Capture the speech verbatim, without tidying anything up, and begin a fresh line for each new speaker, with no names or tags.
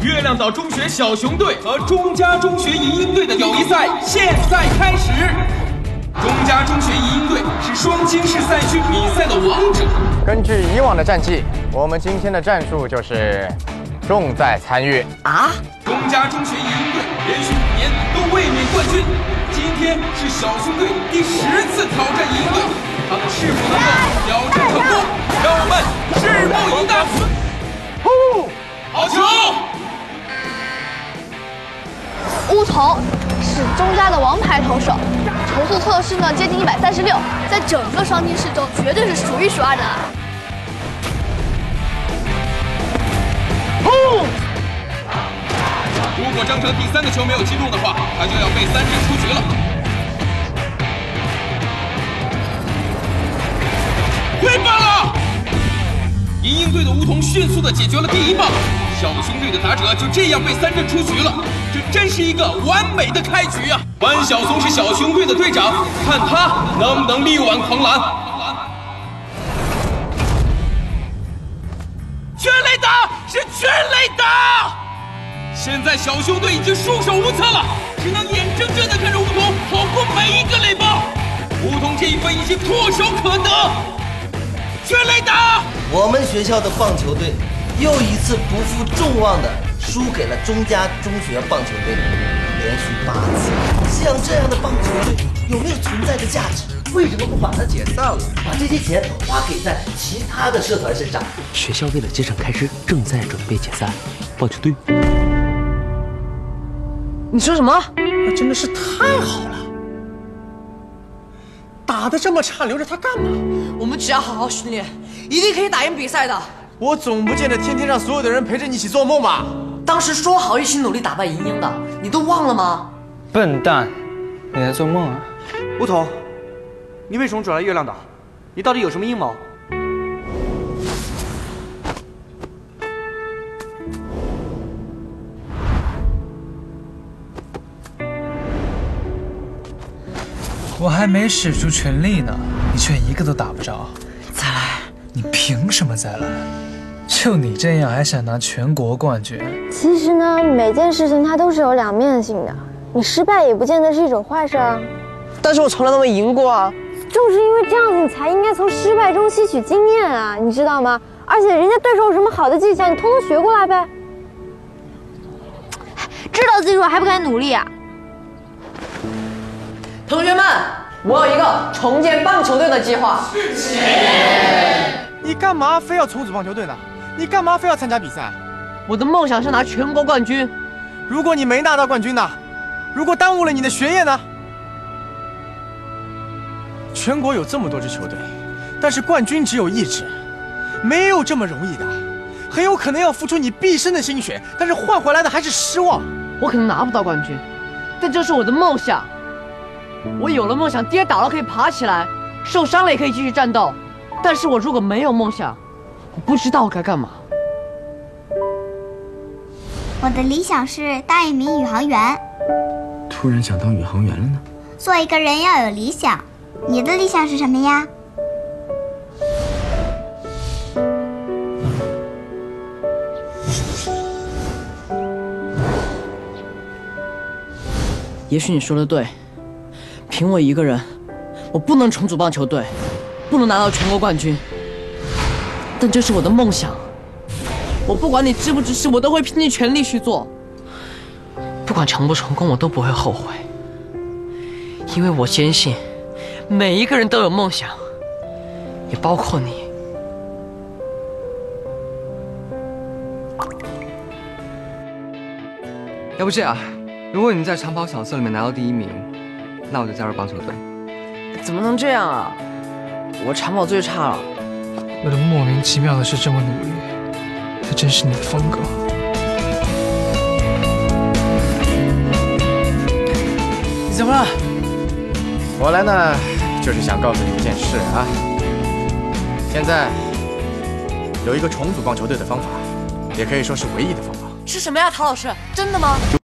月亮岛中学小熊队和钟家中学银鹰队的友谊赛现在开始。钟家中学银鹰队是双清式赛区比赛的王者。
根据以往的战绩，我们今天的战术就是重在参与
啊！
钟家中学银鹰队连续五年都卫冕冠军，今天是小熊队第十次挑战银鹰队，他们是否能够挑战成功？让我们拭目以待。呼，好球！
乌童是钟家的王牌投手，球速测试呢接近一百三十六，在整个双清市中绝对是数一数二的啦。
呼！如果张成第三个球没有击中的话，他就要被三振出局了。挥棒了！银鹰队的梧桐迅速地解决了第一棒，小熊队的打者就这样被三振出局了。这真是一个完美的开局啊！关晓松是小熊队的队长，看他能不能力挽狂澜。全垒打是全垒打！现在小熊队已经束手无策了，只能眼睁睁地看着梧桐跑过每一个垒包。梧桐这一分已经唾手可得，全垒打！
我们学校的棒球队又一次不负众望的输给了钟家中学棒球队，连续八次。像这样的棒球队有没有存在的价值？为什么不把它解散了？把这些钱花给在其他的社团身上？
学校为了节省开支，正在准备解散棒球队。你说什么？
那真的是太好了！打得这么差，留着他干嘛？
我们只要好好训练，一定可以打赢比赛的。
我总不见得天天让所有的人陪着你一起做梦吧？
当时说好一起努力打败银鹰的，你都忘了吗？
笨蛋，你在做梦啊！
梧桐，你为什么转来月亮岛？你到底有什么阴谋？
我还没使出全力呢，你却一个都打不着。
再来！
你凭什么再来？就你这样还想拿全国冠军？
其实呢，每件事情它都是有两面性的，你失败也不见得是一种坏事啊。
但是我从来都没赢过啊！
就是因为这样子，你才应该从失败中吸取经验啊，你知道吗？而且人家对手有什么好的技巧，你通通学过来呗。
知道自己还不敢努力啊！
同学们，我有一个重建棒球队的计划。
你干嘛非要重组棒球队呢？你干嘛非要参加比赛？
我的梦想是拿全国冠军。
如果你没拿到冠军呢？如果耽误了你的学业呢？全国有这么多支球队，但是冠军只有一支，没有这么容易的，很有可能要付出你毕生的心血，但是换回来的还是失望。
我可能拿不到冠军，但这是我的梦想。我有了梦想，跌倒了可以爬起来，受伤了也可以继续战斗。但是我如果没有梦想，我不知道我该干嘛。
我的理想是当一名宇航员。
突然想当宇航员了呢？
做一个人要有理想，你的理想是什么呀？
也许你说的对，凭我一个人，我不能重组棒球队，不能拿到全国冠军。但这是我的梦想，我不管你支不支持，我都会拼尽全力去做。不管成不成功，我都不会后悔，因为我坚信，每一个人都有梦想，也包括你。
要不这样，如果你在长跑小测里面拿到第一名，那我就加入棒球队。
怎么能这样啊？我长跑最差了。
有的莫名其妙的事这么努力，这真是你的风格。
你怎么了？
我来呢，就是想告诉你一件事啊。现在有一个重组棒球队的方法，也可以说是唯一的方法。
是什么呀，陶老师？真的吗？